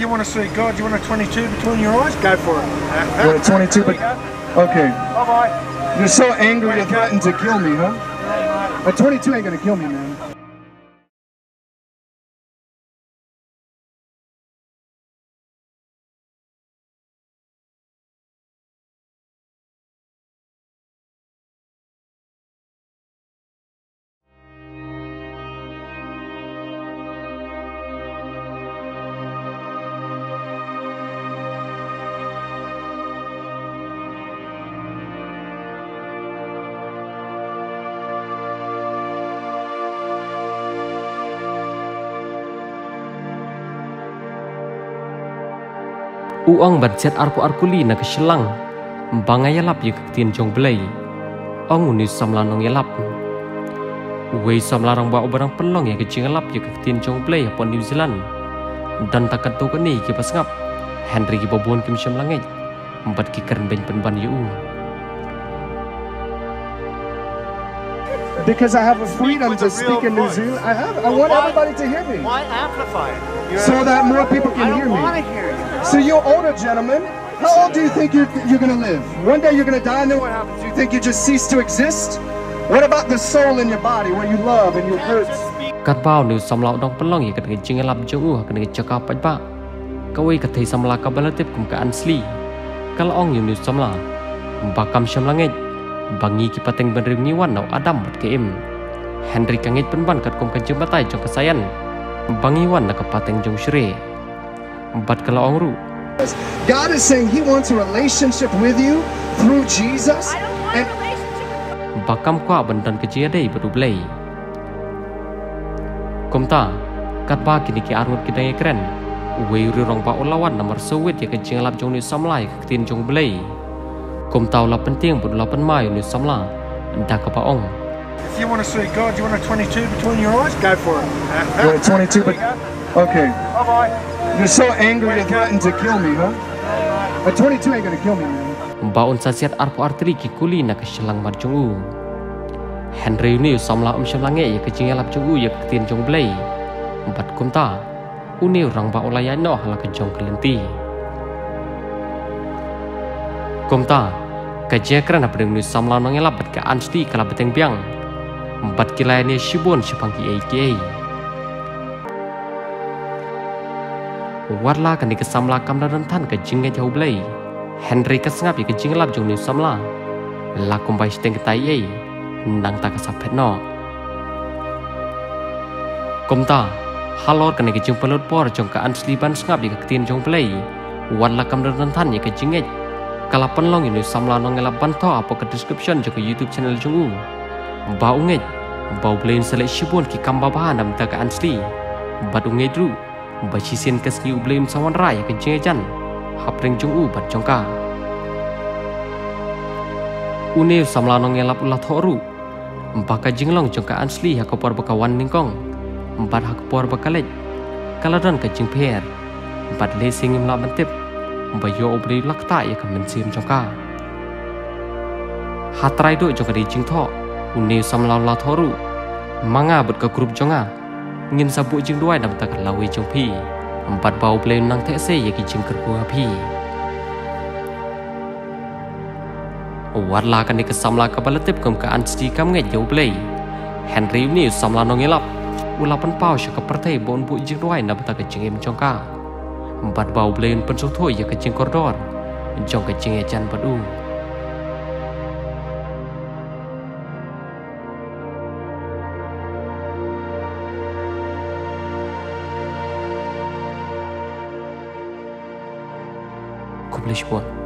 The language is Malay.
you want to see God, you want a 22 between your eyes? Go for it. What, a 22? But okay. Bye bye. You're so angry you threatened to kill me, huh? A 22 ain't gonna kill me, man. Uang berset arku-arkuli na keselang bangayalap ye ketien jong belai ong uni samlanong yalap wei samlarang ba barang pelong ye kecingalap ye ketien jong belai upon New Zealand dan takat tu kani ki pasngap Henry ki babon kim syamlangai empat ki kern ben penban yu Because I have a freedom to speak in New Zealand. I want everybody to hear me. Why amplify it? So that more people can hear me. I don't want to hear you. So you're older, gentlemen. How old do you think you're going to live? One day you're going to die, and then what happens? Do you think you just cease to exist? What about the soul in your body where you love and you hurt? Kat bao New samlau dong pelong ye kat kecingalap jong kat cakap pa kawai kat thei samla ka balatip kum ka ansli kal ong New samla bakam syamlangai bangi ki pateng benring niwan nau adam bat ke im Henry kangit penban kat kum kan jembatai jong kesayan bangi wan nak pateng jong syre bat kala ongru God is saying he wants a relationship with you through Jesus and bakam kwa bandan ke jiadai badu blai komta kat ba kini ki arut kidai keren wei ri rong ba olawan nomor sewit ya ke jinglap jong ni samlai tin jong blai Kum tahu lah penting buat lah penmai ni samla dah ke paong. If you want to see God, you want a 22 between your eyes? Go for it. What, a 22? But okay. Bye bye. You're so angry you threatened to kill me, huh? A 22 ain't gonna kill me, man. Baun sasiat arpu arteri ki kuli nak keselang marjungu. Henry ni samla syamlange ya kecinggalap jungu ya ketin jong blai. Bat kum ta. Uni orang ba olayan no hala ke jong kelenti. Kum ta. Kajia kerana pedeng ni samla nong elap bat ke ansti kala beteng biang. Bat kilai ni shibon shipangki AKA. Warla kan di kesamla kam dan tan ke jingga jauh belai. Henry kesengap ya ke jinglap jong ni samla. Lakum bai steng ketai ai. Nang tak kesapet no. Kum ta. Halor kan di ke jing pelut por jong ke ansli ban sengap ya ke tin jong belai. Warla kam dan tan ya ke jingga. Kalau penlong ini samla nong elap bantu apa ke description juga YouTube channel jungu. Bau nget, bau belain selek shibun ki kamba bahan dalam tak ansli. Batu nget ru, basisin kesni ubelain sawan raya ke jengajan. Hapring jungu bat jongka. Une samla nong elap ulah thoru. Baka jinglong jongka ansli hakapor bakawan ningkong. Bat hakapor bakalet. Kalau dan ke jing per. Bat lesing imla mentip. Bayo obri lakta ya kan mensim jongka. Hatrai do jongka di jing tho. Uni samlau la thoru. Manga bet ke grup jonga. Ngin sabu jing duai nam tak lawi jong pi. Empat bau blei nang tek se ya ki jing kerbu pi. Warla kan di kesamla ka balatip kum ka ansti kam ngai jauh blei. Henry ni samla nong elap. Ulapan pau sya ka pertai bon bu jing duai nam tak jing em jongka. Empat bau belain pensuk thoi ya kecing koridor jong kecing ejan padu Kublish buat